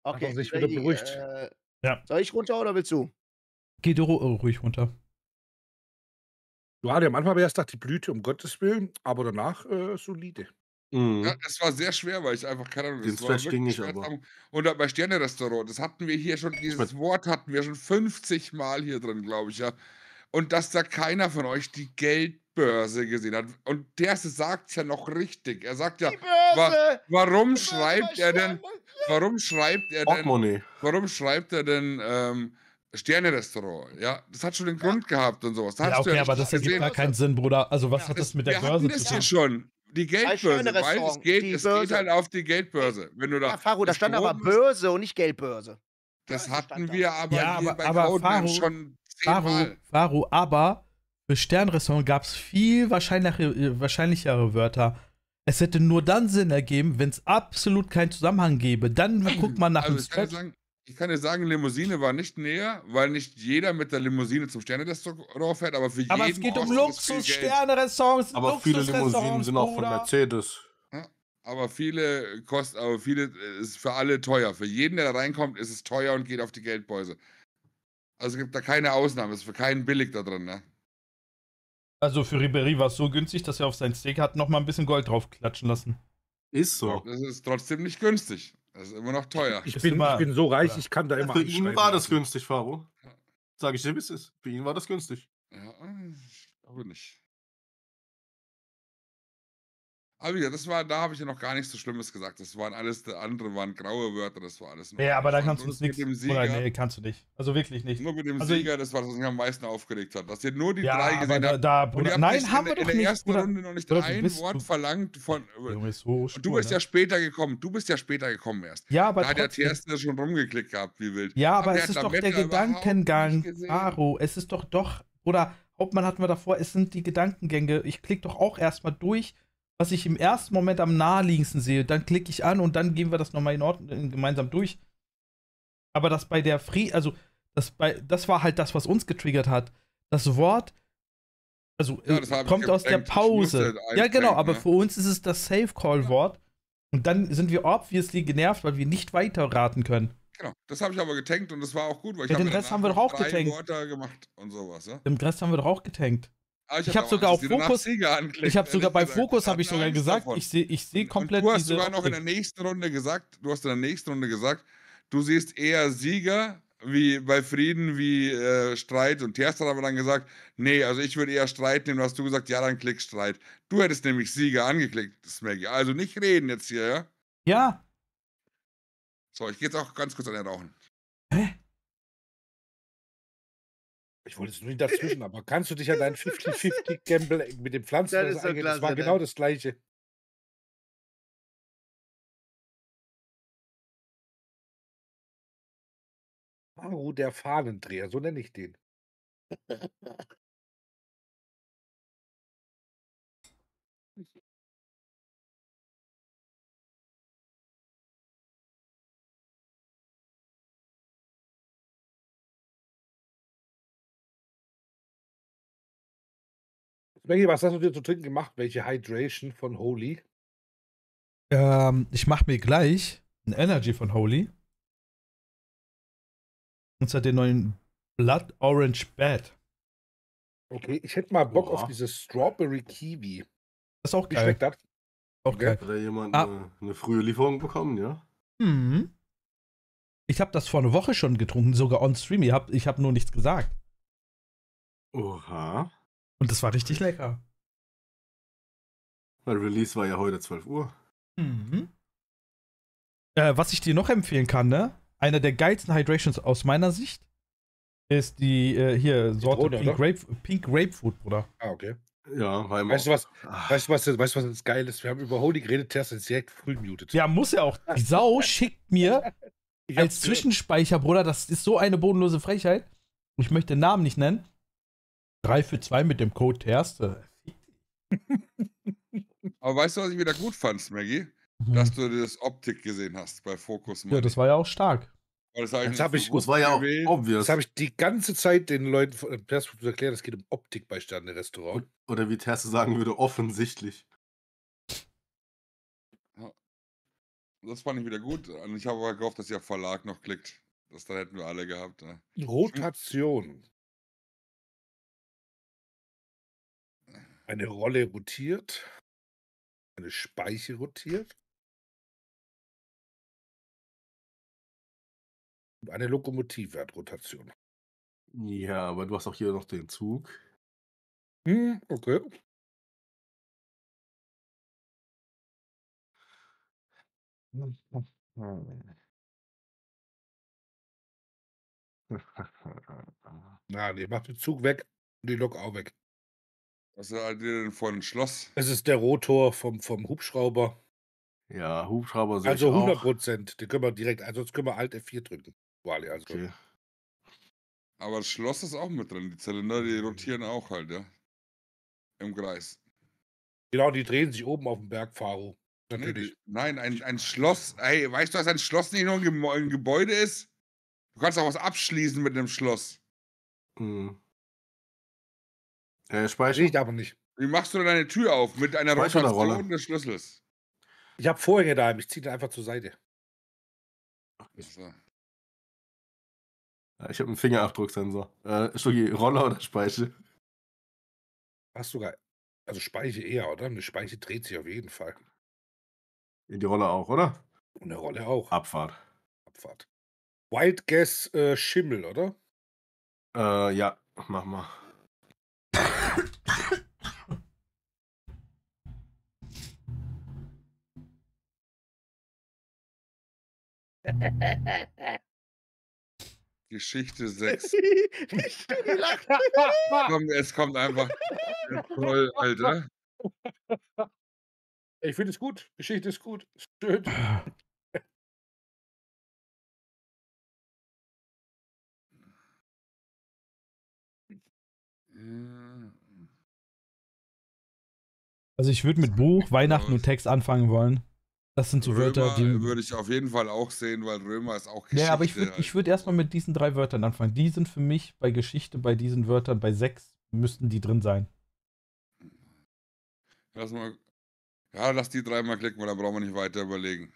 Hat er Okay, sich wieder beruhigt. Ja. soll ich runter oder willst du? Geh du ruhig runter. Du hatte am Anfang habe ich erst gedacht, die Blüte, um Gottes Willen, aber danach, solide. Ja, Mhm. es war sehr schwer, weil ich einfach keine Ahnung, Den es war Stretch ging wirklich nicht, schwer zu aber sagen. Und da bei Sterne-Restaurant, das hatten wir hier schon ich meine, dieses Wort hatten wir schon 50 Mal hier drin, glaube ich, ja. Und dass da keiner von euch die Geldbörse gesehen hat. Und der sagt's ja noch richtig. Er sagt ja: Die „Wa Börse! warum Die Börse schreibt bei er denn Sterne. warum schreibt er denn Portemonnaie. warum schreibt er denn, Sterne-Restaurant?“ Ja, das hat schon den Ja, Grund gehabt und so was. Da Ja, hast du ja okay, aber richtig das ergibt gesehen. gar keinen Sinn, Bruder. Also, was ja. hat das mit der Wir hatten Börse das zu hier tun? schon, die Bei Geldbörse, weil es Sterne-Restaurant, geht die es geht halt Börse. auf die Ey, Geldbörse. Wenn du da ja, Faro, da stand aber gestorben bist, Börse und nicht Geldbörse. das Börse stand hatten da. wir aber Ja, hier bei aber Codenames Faro, schon 10-mal. Aber für Sternrestaurant gab es viel wahrscheinlichere Wörter. Es hätte nur dann Sinn ergeben, wenn es absolut keinen Zusammenhang gäbe. Dann guckt man nach Also, dem Stretch. ich kann dir sagen, Limousine war nicht näher, weil nicht jeder mit der Limousine zum Sterne-Restaurant fährt, aber für Aber es jeden geht um kostet es viel Geld. Luxus-Sterne-Restaurants, Aber viele Limousinen Luxusrestaurants, sind auch von Bruder. Mercedes. Ja, aber viele ist für alle teuer. Für jeden, der da reinkommt, ist es teuer und geht auf die Geldbörse. Also, gibt da keine Ausnahme, ist für keinen billig da drin, ne? Also für Ribéry war es so günstig, dass er auf sein Steak hat noch mal ein bisschen Gold drauf klatschen lassen. Ist so. Das ist trotzdem nicht günstig. Das ist immer noch teuer. Ich Ist bin immer- so reich, ja. ich kann da Ja, immer für ihn anschreiben war das lassen. günstig, Faro. Ja. Sag ich dir, wie es ist. Für ihn war das günstig. Ja, ich glaube nicht. Aber ja, da habe ich ja noch gar nichts so Schlimmes gesagt. Das waren alles, andere waren graue Wörter, das war alles Ja, aber da da kannst du uns nichts. Mit dem Oder Sieger, nee, kannst du nicht. Also wirklich nicht. nur mit dem Also, Sieger, das war das, was mich am meisten aufgeregt hat. Dass ihr nur die ja, drei aber gesehen habt. da Und ihr Bruder, habt nein, nicht haben wir in doch der nicht. ersten Bruder. Runde noch nicht Bruder, du ein bist- Wort du- verlangt von. Junge, ist so Und du stur, bist ne? ja später gekommen. Du bist ja später gekommen erst. Ja, aber Da hat der trotzdem. Terste schon rumgeklickt gehabt, wie wild. Ja, aber der es hat ist doch der Lametta überhaupt nicht Gedankengang, gesehen. Faro. Es ist doch, oder Hauptmann hatten wir davor, es sind die Gedankengänge. Ich klicke doch auch erstmal durch, was ich im ersten Moment am naheliegendsten sehe. Dann klicke ich an und dann gehen wir das nochmal gemeinsam durch. Aber das bei der das war halt das, was uns getriggert hat. Das Wort, also Ja, das hab ich kommt aus der gedenkt. Ich musste Pause. halt Ja, genau, einschränken, aber ne? für uns ist es das Safe-Call-Wort. Und dann sind wir obviously genervt, weil wir nicht weiterraten können. Genau, das habe ich aber getankt und das war auch gut, weil ich Ja, habe den mir Rest haben danach wir doch auch noch 3 getankt. Wörter gemacht und sowas, ja. Im Rest haben wir doch auch getankt. Aber Ich habe sogar auf Fokus, ich habe sogar bei gesagt, Fokus, wir habe ich hatten sogar Angst gesagt, davon. ich sehe Und komplett du hast diese sogar noch in der Optik. nächsten Runde gesagt, du siehst eher Sieger wie bei Frieden wie Streit. Und Terster hat aber dann gesagt, nee, also ich würde eher Streit nehmen. Da hast du gesagt, ja, dann klick Streit. Du hättest nämlich Sieger angeklickt, Smaggy. Also nicht reden jetzt hier, ja? Ja. So, ich gehe jetzt auch ganz kurz an den Rauchen. Hä? Ich wollte jetzt nur nicht dazwischen, aber kannst du dich an deinen 50-50-Gamble mit den Pflanzen Das ist so eingehen? Das war klasse, genau ne? das Gleiche. Faro, der Fahnendreher, so nenne ich den. Maggie, was hast du dir zu trinken gemacht? Welche Hydration von Holy? Ich mache mir gleich ein Energy von Holy. Und zwar den neuen Blood Orange Bad. Okay, ich hätte mal Bock auf Oha. diese Strawberry Kiwi. Das ist auch Wie geil. schmeckt das? Auch Okay. geil. Hat da jemand Ah. eine frühe Lieferung bekommen, ja? Mhm. Ich habe das vor einer Woche schon getrunken, sogar on stream. Ich hab nur nichts gesagt. Oha. Und das war richtig lecker. Weil Release war ja heute 12 Uhr. Mhm. Was ich dir noch empfehlen kann, ne? Einer der geilsten Hydrations aus meiner Sicht ist die hier Sorte Zitrone, Pink Grapefruit, Bruder. Ah, okay. Ja, weil Weißt du was? Ach, Weißt du, was das geil ist? Wir haben über Holy geredet, Terst ist direkt früh muted. Ja, muss ja auch. Die Sau schickt mir Ich als hab's Zwischenspeicher, Bruder, das ist so eine bodenlose Frechheit. Ich möchte den Namen nicht nennen. 3 für 2 mit dem Code Terste. Aber weißt du, was ich wieder gut fand, Smaggy? Dass du das Optik gesehen hast bei Focus Ja, das war ja auch stark. Das Das hab ich- das war ja auch Das obvious. habe ich die ganze Zeit den Leuten von Perspektive erklärt, es geht um Optik bei Sterne-Restaurant. Oder wie Terste sagen würde, offensichtlich. Das fand ich wieder gut. Und ich habe aber gehofft, dass ihr Verlag noch klickt. Das dann hätten wir alle gehabt. Ne? Rotation. Eine Rolle rotiert. Eine Speiche rotiert. Und eine Lokomotive hat Rotation. Ja, aber du hast auch hier noch den Zug. Okay. Na, nee, mach den Zug weg und die Lok auch weg. Was hattet ihr denn vorhin? Schloss? Es ist der Rotor vom Hubschrauber. Ja, Hubschrauber sehe ich Also auch. 100%. Den können wir direkt, also sonst können wir Alt F4 drücken. Quasi, also. Okay. Aber das Schloss ist auch mit drin. Die Zylinder, die rotieren auch halt, ja. Im Kreis. Genau, die drehen sich oben auf dem Berg, Faro. Nee, Natürlich. nein, ein Schloss. Ey, weißt du, dass ein Schloss nicht nur ein Gebäude ist? Du kannst auch was abschließen mit einem Schloss. Hm. Sehe Speicher? ich aber nicht. Wie machst du denn deine Tür auf? Mit einer Speicher oder Rotation Roller? des Schlüssels. Ich habe Vorhänge daheim, ich ziehe den einfach zur Seite. So. Ja, ich habe einen Fingerabdrucksensor. Stuggi, Roller oder Speiche? Hast sogar, also Speiche eher, oder? Eine Speiche dreht sich auf jeden Fall. In die Roller auch, oder? Und eine Rolle auch. Abfahrt. Abfahrt. Wild Guess Schimmel, oder? Ja, mach mal. Geschichte 6. Die lacht. Komm, es kommt einfach. Toll, Alter. Ich finde es gut. Geschichte ist gut. Ist schön. Also ich würde mit Buch, Weihnachten und Text anfangen wollen. Das sind so Wörter, die. Römer würde ich auf jeden Fall auch sehen, weil Römer ist auch Geschichte. Ja, aber ich halt. würd erstmal mit diesen 3 Wörtern anfangen. Die sind für mich bei Geschichte, bei diesen Wörtern, bei 6 müssten die drin sein. Lass mal. Ja, lass die 3 mal klicken, weil dann brauchen wir nicht weiter überlegen.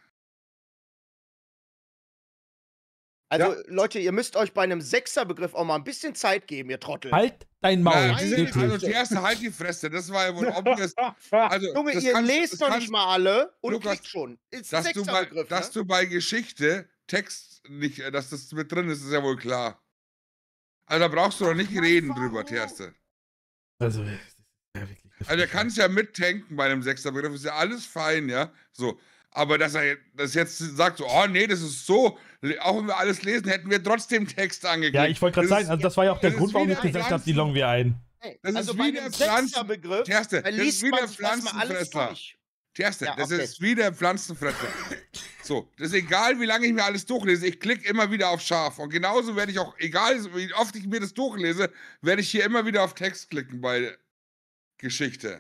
Also, Ja. Leute, ihr müsst euch bei einem Sechserbegriff auch mal ein bisschen Zeit geben, ihr Trottel. Halt dein Maul. Nein, Nein, wirklich. also die erste halt die Fresse, das war ja wohl obvious. Also, Junge, das ihr kannst- lest das noch kannst- nicht mal alle und Lukas, klickt schon. Ist ein dass du, bei, Sechserbegriff, dass ne? du bei Geschichte Text nicht, dass das mit drin ist, ist ja wohl klar. Also da brauchst du doch nicht reden drüber, Terste. Also, das ist ja wirklich eine Also er Frechheit. kann es ja mittanken bei einem Sechserbegriff, ist ja alles fein, ja. So. Aber dass er das jetzt sagt, so, oh nee, das ist so, auch wenn wir alles lesen, hätten wir trotzdem Text angeklickt. Ja, ich wollte gerade Das sagen, also das war ja auch der das ist Grund, warum wie ich der gesagt habe, die Pflanzen- loggen wir ein. Hey, das also ist bei wie einem der Pflanzen- Sechserbegriff, Terste, da das ist liest wie man der sich erstmal alles Pflanzenfresser. durch. Terste, Ja, das okay. ist wie der Pflanzenfresser. So, das ist egal, wie lange ich mir alles durchlese, ich klicke immer wieder auf scharf. Und genauso werde ich auch, egal wie oft ich mir das durchlese, werde ich hier immer wieder auf Text klicken bei Geschichte.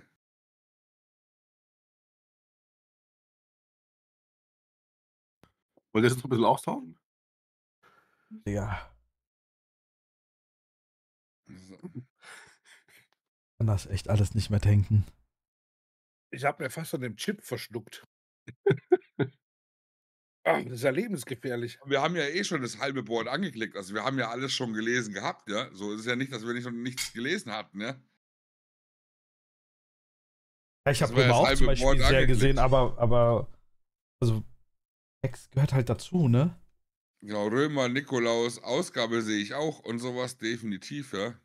Wollt ihr das noch ein bisschen austauschen? Digga, So. kann das echt alles nicht mehr tanken. Ich habe mir fast an dem Chip verschluckt. Das ist ja lebensgefährlich. Wir haben ja eh schon das halbe Board angeklickt, also wir haben ja alles schon gelesen gehabt, ja. So ist es ja nicht, dass wir nicht schon nichts gelesen hatten, ja. Ja, ich Das habe war ja Römer das auch halbe zum Beispiel Board sehr angeklickt. gesehen, aber also Text gehört halt dazu, ne? Genau, Römer, Nikolaus, Ausgabe sehe ich auch und sowas definitiv, ja.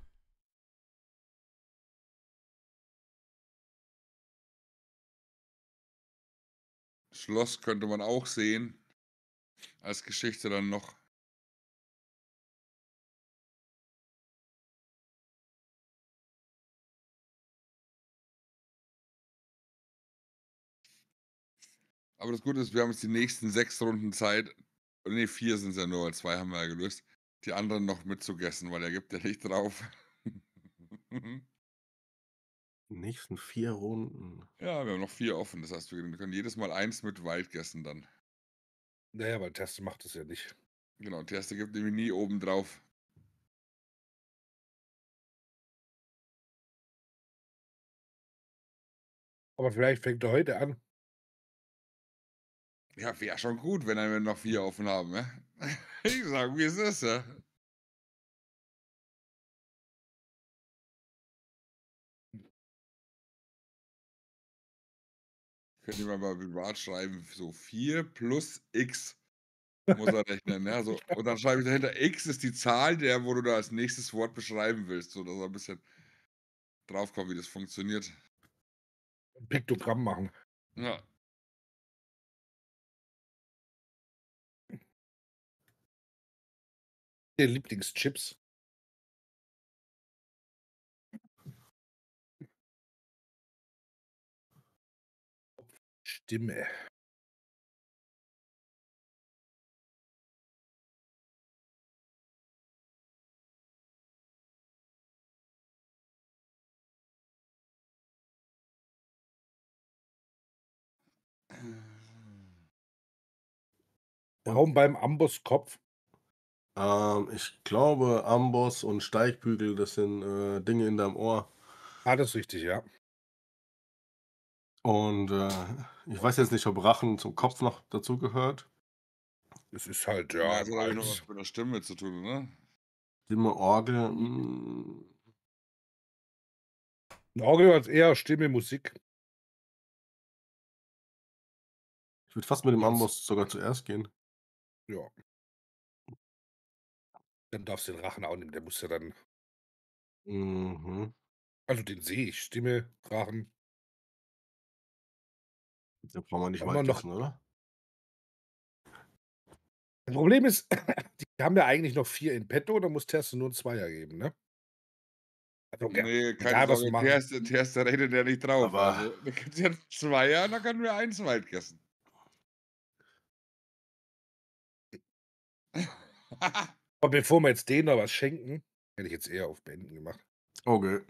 Schloss könnte man auch sehen. Als Geschichte dann noch. Aber das Gute ist, wir haben jetzt die nächsten 6 Runden Zeit. Ne, 4 sind es ja nur, weil 2 haben wir ja gelöst. Die anderen noch mitzugessen, weil er gibt ja nicht drauf. Die nächsten 4 Runden. Ja, wir haben noch 4 offen. Das heißt, wir können jedes Mal 1 mit Wild gessen dann. Naja, weil Teste macht es ja nicht. Genau, die erste gibt nämlich nie oben drauf. Aber vielleicht fängt er heute an. Ja, wäre schon gut, wenn wir noch 4 offen haben, ja? Ich sage, wie es ist, ja? Könnte man mal privat schreiben, so 4 plus X muss er rechnen, ja, so. Und dann schreibe ich dahinter, X ist die Zahl, der wo du da als nächstes Wort beschreiben willst, so dass er 'n bisschen draufkommt, wie das funktioniert. Piktogramm machen. Ja. Der Lieblingschips. Stimme. Raum beim Amboss-Kopf. Ich glaube, Amboss und Steigbügel, das sind, Dinge in deinem Ohr. Ah, das ist richtig, ja. Und, ich weiß jetzt nicht, ob Rachen zum Kopf noch dazugehört. Es ist halt, Ja, ja, das hat aber noch beides. was mit der Stimme zu tun, oder? Stimme, Orgel, 'N Orgel als eher Stimme, Musik. ich würde fast mit dem Sonst Amboss sogar zuerst gehen. ja. Dann darfst du den Rachen auch nehmen, der muss ja dann Mhm. also, den sehe ich. Stimme, Rachen. Da brauchen wir nicht Haben wir weit noch gucken, oder? das Problem ist, die haben ja eigentlich noch 4 in petto, da muss Terste nur 'n Zweier geben, ne? Also, ja, Ne, keine egal was wir Sorge, machen. der rechnet ja nicht drauf. Aber Also, da gibt's ja 2er, da können wir 1 Waldkissen. Aber bevor wir jetzt denen noch was schenken, hätte ich jetzt eher auf Beenden gemacht. okay.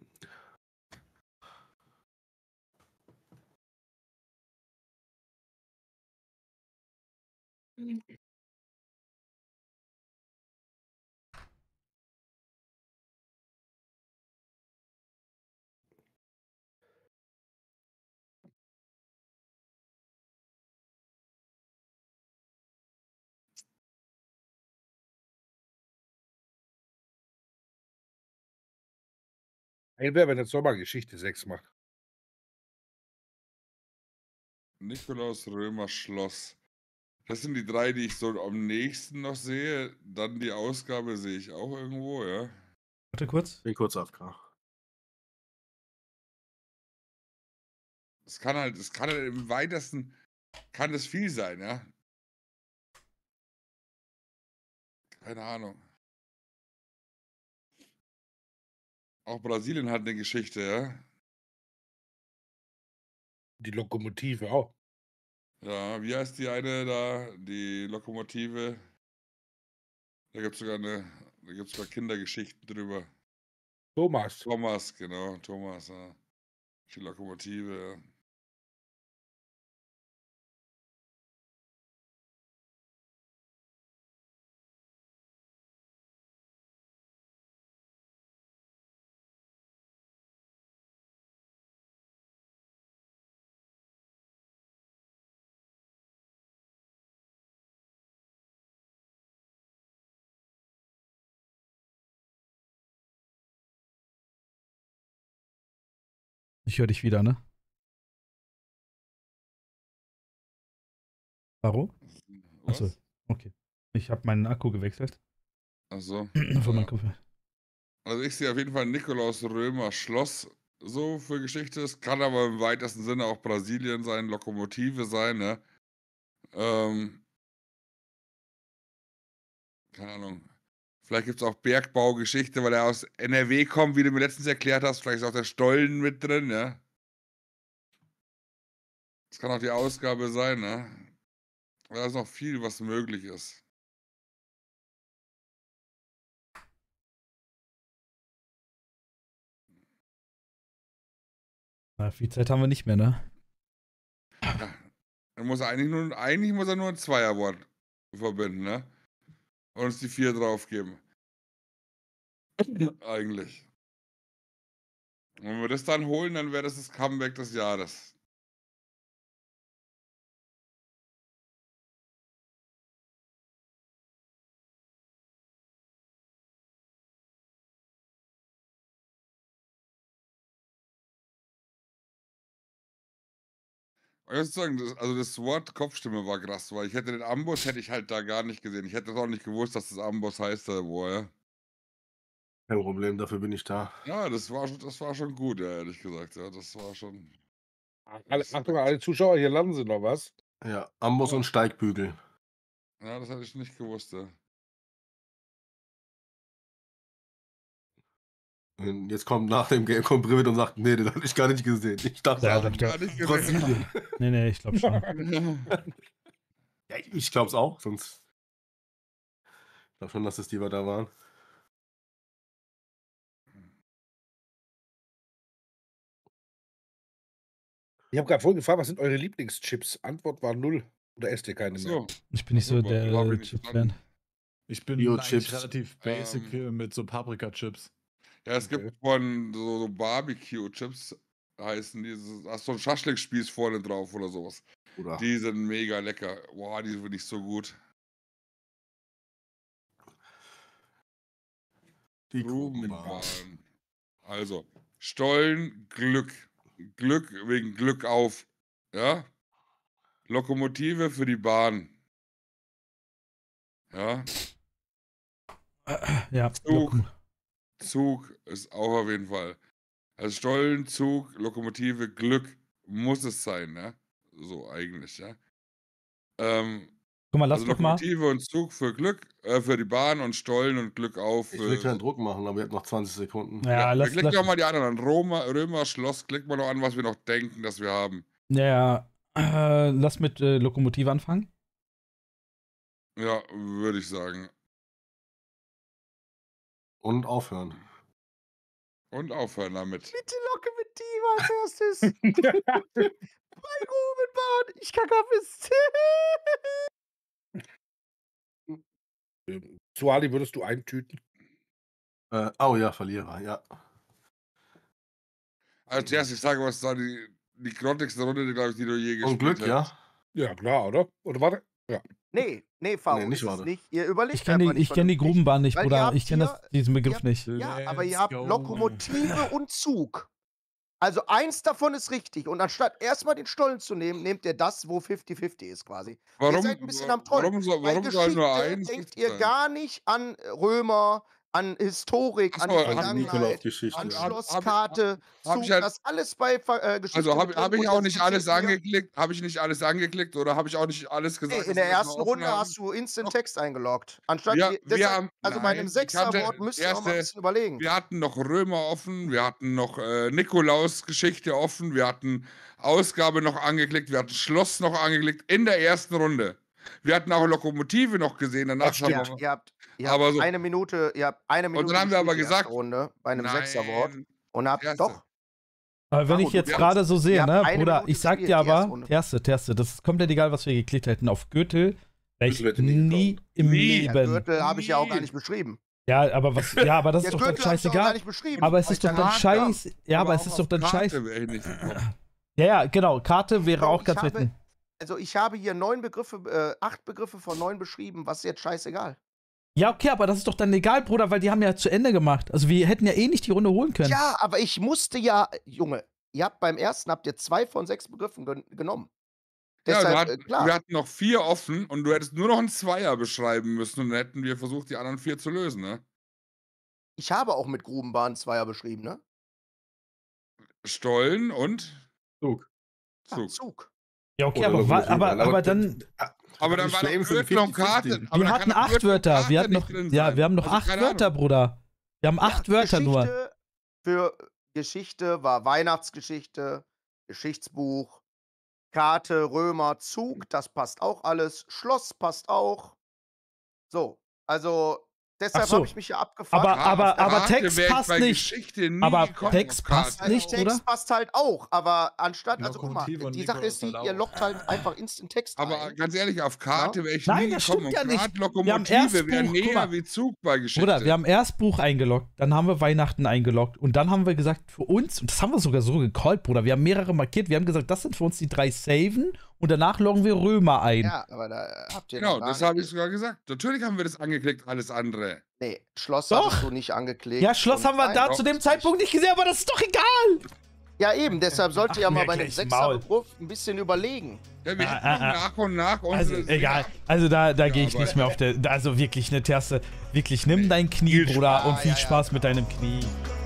Geil wäre, wenn jetzt Sommergeschichte 6 macht. Nikolaus Römer Schloss. Das sind die 3, die ich so am nächsten noch sehe. Dann die Ausgabe sehe ich auch irgendwo, ja. Warte kurz. Bin kurz AFK. Es kann halt im Weitesten kann es viel sein, ja. Keine Ahnung. Auch Brasilien hat 'ne Geschichte, ja. Die Lokomotive auch. Ja, wie heißt die eine da, die Lokomotive? Da gibt's sogar Kindergeschichten drüber. Thomas. Thomas, genau, Thomas, ja. Die Lokomotive, ja. Ich höre dich wieder, ne? Varo? Achso, Was? okay. Ich habe meinen Akku gewechselt. Ach so, Von meinem ja. Kopf. Also, ich sehe auf jeden Fall Nikolaus Römer Schloss so für Geschichte. Es kann aber im weitesten Sinne auch Brasilien sein, Lokomotive sein, ne? Ähm Keine Ahnung. Vielleicht gibt's auch Bergbaugeschichte, weil er aus NRW kommt, wie du mir letztens erklärt hast. Vielleicht ist auch der Stollen mit drin, ja? Das kann auch die Ausgabe sein, ne? Da ist noch viel, was möglich ist. Na, viel Zeit haben wir nicht mehr, ne? Ja, eigentlich muss er nur 'n Zweierwort verbinden, ne? Und uns die 4 draufgeben. Eigentlich. Und wenn wir das dann holen, dann wäre das Comeback des Jahres. Ich muss sagen, also das Wort Kopfstimme war krass, weil ich hätte den Amboss hätte ich halt da gar nicht gesehen. Ich hätte auch nicht gewusst, dass das Amboss heißt vorher. Kein Problem, dafür bin ich da. Ja, das war schon gut, ja, ehrlich gesagt. Ja, das war schon. Achtung, alle Zuschauer, hier landen sie noch was. Ja, Amboss und Steigbügel. Ja, das hätte ich nicht gewusst, ja. Und jetzt kommt nach dem Game kommt Privet und sagt, nee, den habe ich gar nicht gesehen. Ich dachte, Ja, ja, doch, Gar nicht gesehen. Brasilien. Nee, ich glaube schon. Ja, ich glaub's auch, sonst. Ich glaube schon, dass es die da waren. Ich habe gerade vorhin gefragt, was sind eure Lieblingschips? Antwort war 0. Oder esst ihr keine mehr? So. Ich bin nicht so Super, der glaub ich nicht Chip-Fan. Ich bin Bio-Chips. eigentlich relativ basic Ähm. mit so Paprika-Chips. Ja, es Okay. gibt von so Barbecue-Chips, heißen die. Hast so einen Schaschlikspieß vorne drauf oder sowas. Oder? Die sind mega lecker. Boah, die finde ich so gut. Die Grubenbahn. Grubenbahn. Also, Stollen, Glück. Glück wegen Glück auf. Ja? Lokomotive für die Bahn. Ja? Ja, Zug. Zug ist auch auf jeden Fall. Also Stollen, Zug, Lokomotive, Glück muss es sein, ne? So eigentlich, ja. Guck mal, lass Also doch mal. Lokomotive und Zug für Glück, für die Bahn und Stollen und Glück auf. Ich will keinen Druck machen, aber ihr habt noch 20 Sekunden. Ja, lass, klick lass, doch mal die anderen an. Römer, Schloss, klick mal noch an, was wir noch denken, dass wir haben. ja, lass mit Lokomotive anfangen. Ja, würde ich sagen. Und aufhören. Und aufhören damit. Bitte Lokomotive als erstes. Bei Grubenbahn. Ich kacke auf es. Suali, würdest du eintüten? Oh ja, Verlierer, ja. Also zuerst, ich sage, was da die grottigste Runde, glaube ich, die du je gespielt Und Glück, hast. ja. Ja, klar, oder? Oder warte? Nee, Faro, Nee, nicht ist es warte. nicht. Ihr überlegt Ich kenne einfach die, nicht ich kenn die vernünftig. Grubenbahn nicht, Weil ihr Bruder. habt Ich kenne diesen Begriff nicht. Ja, aber ihr Let's habt go. Lokomotive und Zug. Also eins davon ist richtig. Und anstatt erstmal den Stollen zu nehmen, nehmt ihr das, wo 50-50 ist quasi. Warum, Ihr seid ein bisschen am Trollen. Bei warum soll nur Geschichte eins denkt richtig ihr sein? gar nicht an Römer, an Historik, an Ach so, die an Also Vergangenheit, Nikolaus-Geschichte. an Hab- Schlosskarte, hab Zug, ich halt- das alles bei Geschichte. Also habe mit hab drin. ich Und auch jetzt nicht alles erzählt ihr- angeklickt? Habe ich nicht alles angeklickt oder habe ich auch nicht alles gesagt? Nee, dass in der wir das ersten mal offen Runde haben? hast du Instant Text eingeloggt. Anstatt Wir deshalb, haben- also bei einem nein, ich Sechserwort hatte müsst ihr auch mal ein erste- bisschen überlegen. Wir hatten noch Römer offen, wir hatten noch Nikolaus-Geschichte offen, wir hatten Ausgabe noch angeklickt, wir hatten Schloss noch angeklickt in der ersten Runde. Wir hatten auch Lokomotive noch gesehen, danach Ach, haben Ja, wir. ihr habt Aber so- eine Minute, dann haben wir dann haben wir aber gespielt, die erste gesagt, Runde bei einem Sechserwort Nein, und habt erste. doch. Aber wenn Faro, ich jetzt wir gerade so ihr sehe, habt ne, eine Bruder, Minute ich sag gespielt, dir die erste aber, Runde. Terste, das ist komplett egal, was wir geklickt hätten. Auf Gürtel wäre ich Gürtel hätte nie nie gekommen. im Nie. Ja, Leben. Gürtel habe ich ja auch gar Nie. nicht beschrieben. Ja, aber was, ja, aber das ist Ja, doch dann Gürtel hab ich auch gar scheißegal. nicht beschrieben. Aber es weil ist ich doch dann danach- scheiß. Ja, aber es auch ist auf doch dann Karte scheiß. wäre ich nicht gekommen. Ja, genau. Karte wäre Bro, auch ich ganz habe- weit. Also ich habe hier 8 Begriffe von 9 beschrieben, was ist jetzt scheißegal. Ja, okay, aber das ist doch dann egal, Bruder, weil die haben ja zu Ende gemacht. Also wir hätten ja eh nicht die Runde holen können. Ja, aber ich musste ja, Junge, ihr habt beim ersten 2 von 6 Begriffen genommen. Ja, Deshalb, klar. wir hatten noch 4 offen und du hättest nur noch einen Zweier beschreiben müssen und dann hätten wir versucht, die anderen 4 zu lösen, ne? Ich habe auch mit Grubenbahn Zweier beschrieben, ne? Stollen und Zug. Ja, Zug. Zug. Ja, okay, Oder aber, Lokomotive. aber dann. Aber dann Die war noch Flames sind Gürtel und 50-50. Karte. aber Wir dann hatten kann doch 8 Gürtel und Wörter. Karte Wir hatten nicht noch, drin ja, sein. wir haben noch Also 8 keine Wörter, Ahnung. Bruder. Wir haben 8 Wörter nur. Geschichte für Geschichte war Weihnachtsgeschichte, Geschichtsbuch, Karte, Römer, Zug, das passt auch alles. Schloss passt auch. So, also deshalb Ach so. habe ich mich ja abgefuckt. Aber- Ja, auf aber Karte Text wär ich passt bei nicht. Geschichte nie Aber gekommen, Text auf Karte. passt nicht, Text oder? passt halt auch, aber anstatt, also guck mal, Lokomotive und die Sache Nikolaus ist die, halt ihr auch. lockt halt einfach Instant Text Aber ein. ganz ehrlich, auf Karte wäre ich Nein, nie das gekommen. stimmt ja Und nicht. gerade Wir haben Lokomotive wäre Erstbuch, guck näher mal. wie Zug bei Geschichte. Bruder, wir haben erst Buch eingeloggt, dann haben wir Weihnachten eingeloggt und dann haben wir gesagt, für uns, und das haben wir sogar so gecallt, Bruder, wir haben mehrere markiert, wir haben gesagt, das sind für uns die 3 Saven und danach loggen wir Römer ein. Ja, aber da habt ihr Genau, noch gar das habe ich nicht. sogar gesagt. Natürlich haben wir das angeklickt, alles andere. Nee, Schloss Doch. hattest du nicht angeklickt. Ja, Schloss und haben wir nein, da doch, zu dem nicht. Zeitpunkt nicht gesehen, aber das ist doch egal. Ja, eben, deshalb sollte ja mal bei einem wirklich, Maul. Sechser-Begriff ein bisschen überlegen. Ja, wir hätten nach und nach Also, unsere egal. Also, da gehe ich nicht mehr auf der. Also, wirklich, ne, Terste. Wirklich, nimm dein Knie, Viel Bruder, und Spaß, viel ja, Spaß mit deinem Knie.